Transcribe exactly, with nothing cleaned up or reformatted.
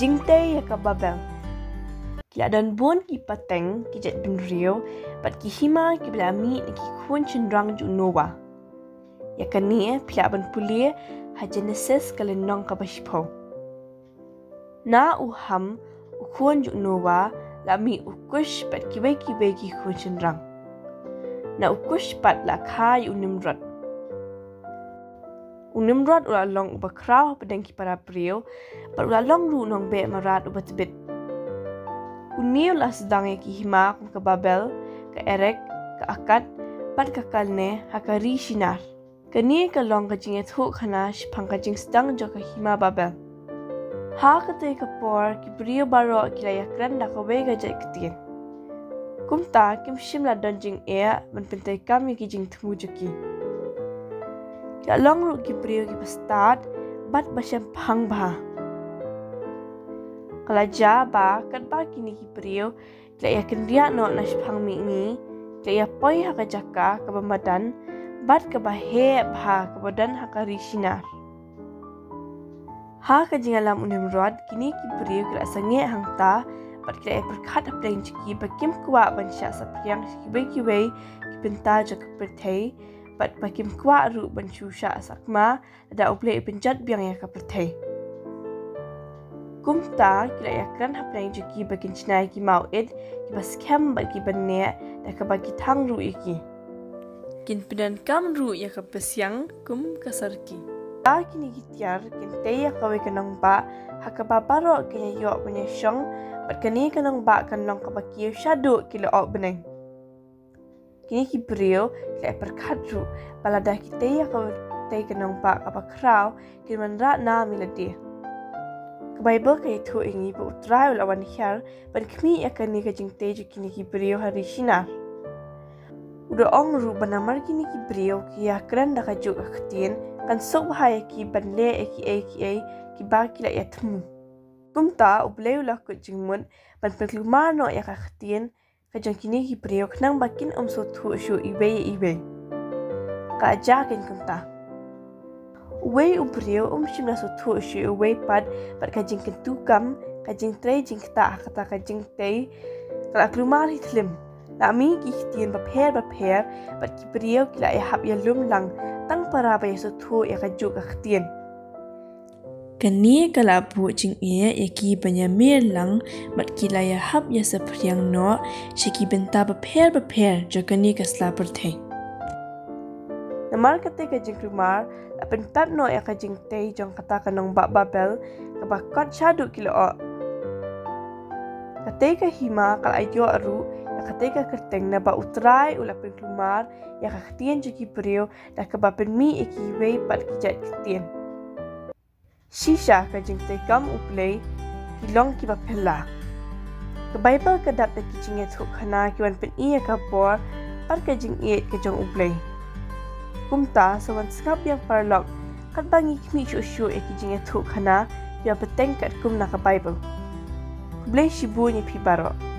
jingtei ya ka Babel. Kila dan bon ki pateng ki jet bin rio, pat ki hima ki bila mi ni ki kun cendrang ju Noah. Ya ka ni pila ban pulia ha Genesis kalenong ka bashipo. Na uham ukun ju Noah la mi ukush pat ki wei ki wei ki kun cendrang. Na ukush pat la kai unimrod. Unimrod ula long uba krau padang ki para prio, pat ula long ru nong be marat uba tebit. Unil lah sedang ki hima ke Babel, ke Erek, ke Akad, pat ke Kalne, haka ri sinar. Kini ke long ke jing etuk khana shipang ke jing sedang jo ke hima Babel. Ha ke te ke por ki brio baro ki layakran da ke wei ke jat ketien. Kumta kim shim la don jing ea ban pentai kami ki jing temu joki. Ya long ru ki brio ki pastad, bat basyam pang bah. Kalau jaba kan ba kini ki brio, kila ya kendia no nas pang mi ni, kila ya poi haka jaka ke badan, bat ke bahe bah ke badan haka risinar. Ha ke jingalam unimrod kini ki brio kila sange hangta, bat kila ya perkat apdain ciki bakim kuat bansya sapriang kiwe kiwe ki penta jaka pertai, bat bakim kuat ru bansyusha sakma, ada uplay penjat biang ya ka pertai. Kumta kila yakran hapnai juki bakin chinai ki mauid ki bas kem bagi banne da ka bagi thang ru iki kin pidan kam ru ya ka pesyang kum kasarki ta kini gitiar kin te ya ka we kanong ba haka ba baro ke yo punya syong bat kani kanong ba kanong ka baki shadow kilo ok beneng kini ki brio kila perkat ru balada ki te ya ka te kanong ba ka ba krau kin man ra na miladi Baibl kay tu ingi bu utrai lawan hiar ban kmi akan ni ka jingtei ju kini ki brio hari sinar. Udah ong ru banamar kini ki brio ki akran da ka juk aktien kan sok bahaya ki ban le eki eki ki ba ki la ya temu. Kumta ubleu la ku jingmun ban perklumar no ya ka aktien ka jang kini ki brio knang bakin om so tu shu iwe iwe. Ka ajakin kumta. Uwe ubrio um shimna so tu shu uwe pad pat kajing kentukam kajing trei jing kta kata kajing tei kala klumar hitlim la mi ki tien baper baper pat ki brio kila ya hab ya lum lang tang para ba so tu ya kajuk aktien kani kala bu jing e ya ki banya mir lang bat kila ya hab ya sapriang no shiki benta baper baper jokani kasla perthai Namar kate ka jing klumar apen tat no ya ka jing tei jong kata kanong ba Babel ka bakot shadu kilo o. Kate ka hima kal ayo aru ya kate ka kerteng na ba utrai ula pen klumar ya ka ketien juki brio da ka ba pen mi eki wei pat kijat ketien. Shisha ka jing tei kam uplay kilong ki ba pela. Ka Baibl ka dap da ki jing etuk khana ki wan pen iya ka por pat ka jing iet ka jong uplay. Kumta sawan skap yang parlok kat bangi kmi syu eki jing etuk khana ya peteng kat kum na ka Bible. Blay shibu ni pi baro.